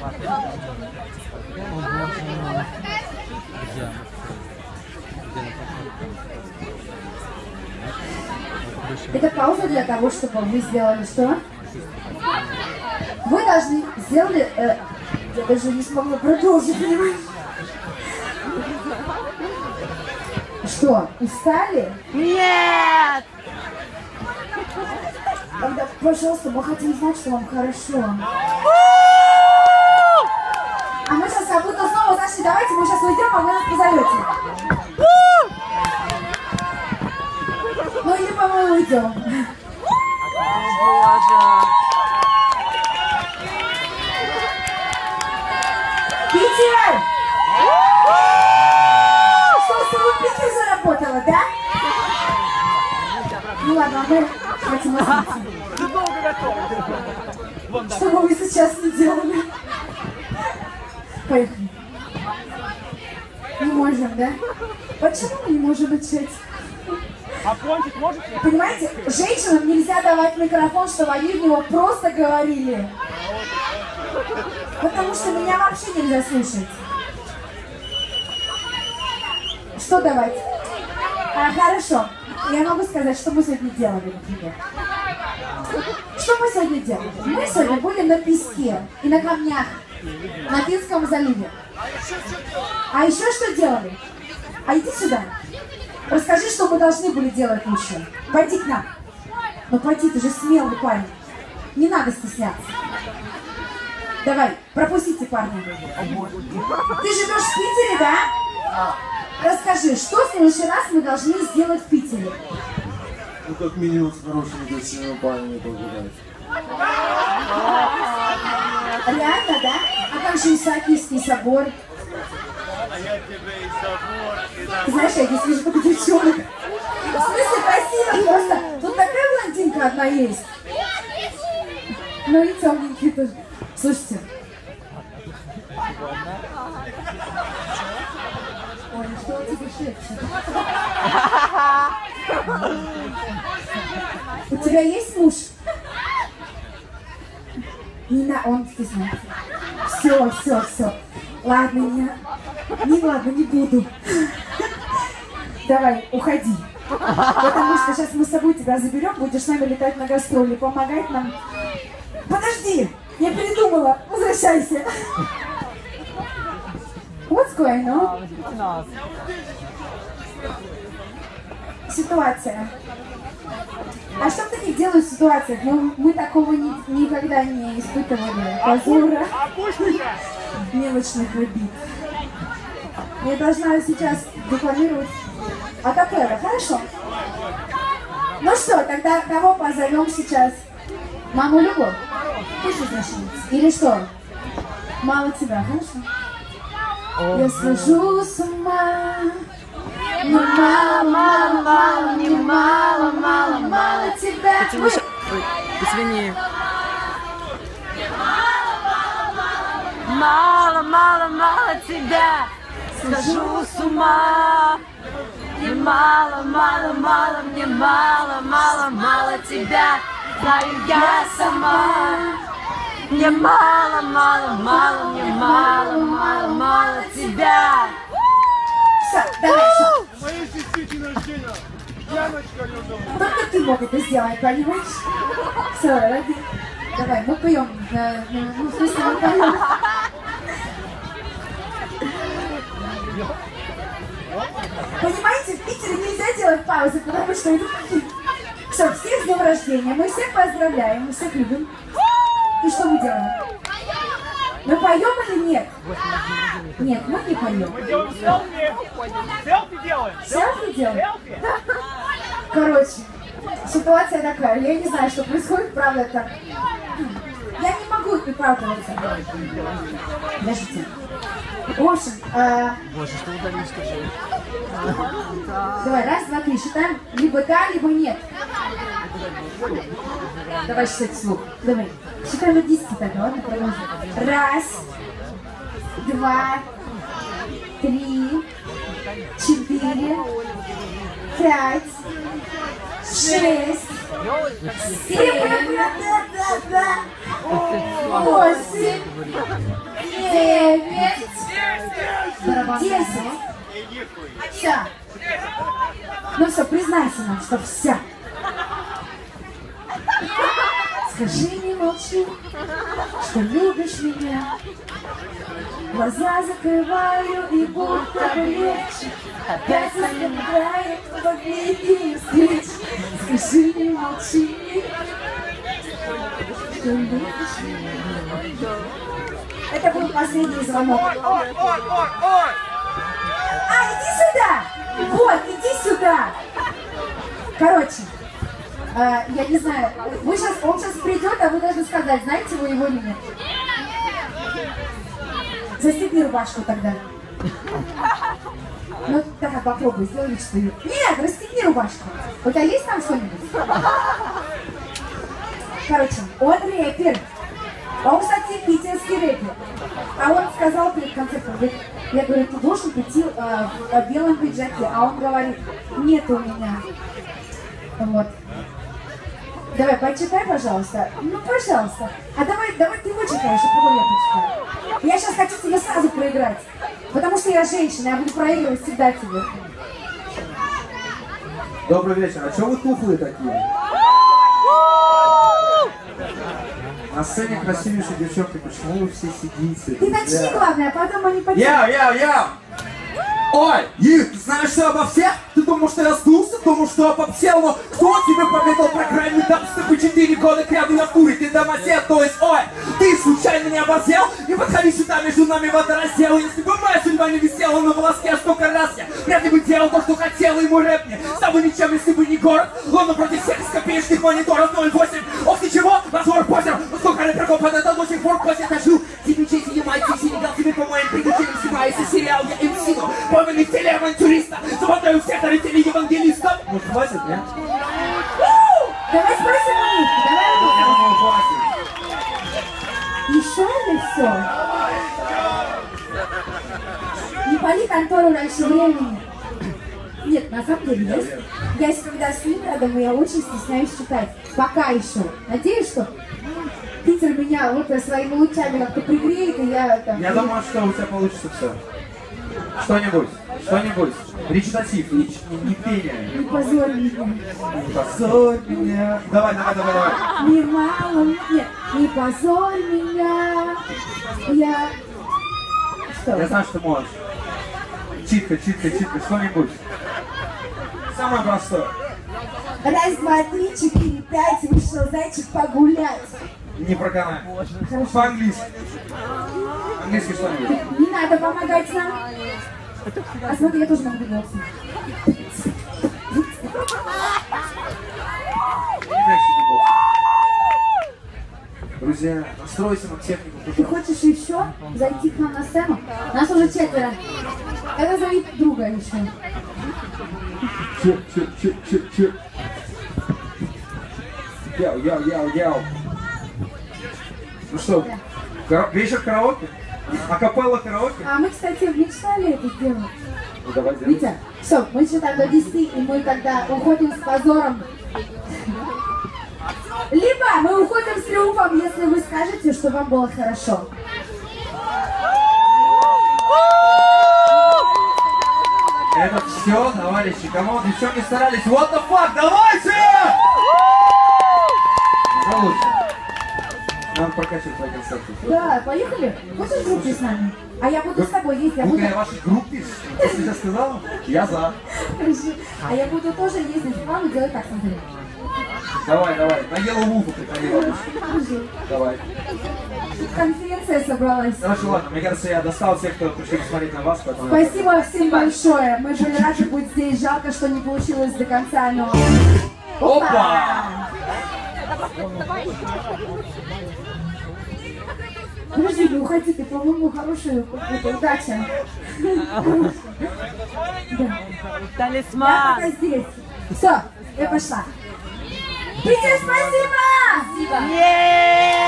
Это пауза для того, чтобы вы сделали что? Вы должны сделали... я даже не смогла продолжить, понимаешь? Что, устали? Нет! Тогда, пожалуйста, мы хотим знать, что вам хорошо. А мы сейчас как будто снова зашли. Давайте мы сейчас уйдем, а вы нас позовете. Ну, либо мы уйдем. Боже! Питер! Что, снова Питер заработала, да? Ну ладно, а мы хотим осветить. Что бы вы сейчас не делали? Поехали. Не можем, да? Почему мы не можем начать? А пончик можете? Понимаете, женщинам нельзя давать микрофон, чтобы они в него просто говорили. Потому что меня вообще нельзя слушать. Что давать? Хорошо. Я могу сказать, что мы сегодня делали, например. Что мы сегодня делали? Мы сегодня были на песке и на камнях на Финском заливе. А еще что делали? А иди сюда. Расскажи, что мы должны были делать лучше. Пойди к нам. Ну пойди, ты же смелый парень. Не надо стесняться. Давай, пропустите парня. Ты живешь в Питере, да? Расскажи, что в следующий раз мы должны сделать в Питере? Ну, как минимум, с хорошими красивыми парнями погулять. Реально, да? А там же Исаакиевский собор. Ты знаешь, я здесь вижу только девчонок. В смысле, красиво просто. Тут такая блондинка одна есть. Ну и темненькие тоже. Слушайте. Ой, ну что он тебе шепчет? У тебя есть муж? Не на, он стесняется. Все. Ладно, ладно, не буду. Давай, уходи. Потому что сейчас мы с собой тебя заберем, будешь с нами летать на гастроли, помогать нам. Подожди, я передумала. Возвращайся. What's going on? Ситуация. А что ты не делаешь в ситуациях? Ну, мы такого никогда не испытывали. Позора, мелочных обид. Я должна сейчас декламировать акапелла, хорошо? Ну что, тогда кого позовем сейчас? Маму Любовь? Пусть возвращается. Или что? Мало тебя, хорошо? Я схожу с ума. Ну мало, не мало тебя. Извини. Мало тебя. Схожу с ума. Мне мало мне мало тебя. Знаю я сама. Мне мало тебя. Все, давай, все. Моей сестре день рождения. Яночка любила. Только ты мог это сделать, понимаешь? Все, ради. Давай, мы поем. Ну, в смысле, мы поем. Понимаете, в Питере нельзя делать паузы, потому что это... Все, всех с днем рождения, мы всех поздравляем, мы всех любим. И что мы делаем? Мы поем или нет? Нет, мы не поем. Мы делаем селфи. Селфи делаем. Селфи делаем? Селфи. Короче, ситуация такая, я не знаю, что происходит, правда, так. Я не могу припрятываться. Подождите. В общем, Боже, что удалил, скажи. давай, раз, два, три, считаем, либо да, либо нет. Давай считать вслух. Давай. Считаем от 10 тогда, ладно, продолжим. Раз, два, три, 4, 5, 6, 7, 8, 9, 10. Все. Ну все, признайся нам, что вся. Скажи, не молчи, что любишь меня. Глаза закрываю и будто бы легче. Опять играет побеги встреч. Скажи, не молчи, что любишь меня. Это был последний звонок. А, иди сюда! Вот, иди сюда! Короче, я не знаю, он сейчас придет, а вы должны сказать, знаете вы его или нет. Застегни рубашку тогда. Ну, давай попробуй, сделай вид, что ее. Нет, расстегни рубашку. У тебя есть там что-нибудь? Короче, он рэпер. Он, кстати, питерский рэпер. А он сказал перед концертом, говорит, я говорю, ты должен прийти в белом пиджаке. А он говорит, нет у меня. Вот. Давай, почитай, пожалуйста. Ну, пожалуйста. А давай ты вычитаешь, а потом я почитаю. Я сейчас хочу тебе сразу проиграть. Потому что я женщина, я буду проигрывать всегда тебе. Добрый вечер. А что вы тухлые такие? На сцене красивейшие девчонки, почему вы все сидите? Ты начни, главное, а потом они пойдут. Я! Ой, Ир, ты знаешь все обо всех? Ты думал, что я сдулся? Думал, что обобсел? Но кто тебе поведал про крайний дабстеп и 4 года кряду я в куре? Ты домосед, то есть, ой, ты случайно не обозрел? Не подходи сюда, между нами водораздел. Если бы моя судьба не висела на волоске, столько раз я вряд ли бы делал то, что хотел, и мой рэп мне с тобой ничем, если бы не город. Лондон против всех копеечных мониторов 0,8. Ох, ты чего? Разговор позер. Но сколько рэперов под это до сих пор косит нажил. Тебе честь не майки, Сенегал, тебе по моим приключениям снимается сериал, я МС, но в теле авантюриста, замотаю всех зрителей евангелистов. Может, хватит, нет? Давай спросим у них, давай у них. Я думаю, хватит. Еще или все? Не пали контору раньше времени. Нет, на самом деле есть. Я если когда с ним рядом, я очень стесняюсь читать. Пока еще. Надеюсь, что Питер меня вот своими лучами как-то пригреет, и я там... Я думаю, что у тебя получится все. Что-нибудь. Речитатив, не пение. Не позорь меня. Не позорь меня. Давай. Не мало, нет, не позорь меня. Я... Что? Я знаю, что можешь. Читка, что-нибудь. Самое простое. Раз, два, три, четыре, пять, вышел зайчик погулять. Не проканай. По-английски. Английский что-нибудь. Не надо помогать нам. А смотри, я тоже могу голосом. Друзья, настройся на технику. Ты хочешь еще зайти к нам на сцену? Нас уже 4. Это зови друга еще. Че. Яу. Ну что, вечер караоке? Акапелла караоке? А мы, кстати, мечтали это сделать. Ну давай делай. Витя, все, мы считаем до 10, и мы тогда уходим с позором. Либо мы уходим с триумфом, если вы скажете, что вам было хорошо. Это все, товарищи, камон, девчонки старались. What the fuck, давайте! Залучим. Надо прокачивать твои концерты. Да, поехали. Хочешь в группе с нами? А я буду с тобой ездить. Я буду... Я в вашей группе, что ты сейчас сказала? Я за. А я буду тоже ездить к вам и делать так, смотри. Давай, на Yellow Wolf приходи. Давай. Конференция собралась. Хорошо, ладно, мне кажется, я достал всех, кто пришли посмотреть на вас. Поэтому... Спасибо всем большое. Мы были рады быть здесь. Жалко, что не получилось до конца, но... Опа! Подожди, не уходи, ты, по-моему, хорошая удача. Я Талисман. пока здесь. Все, я пошла. Питер, спасибо! Yeah!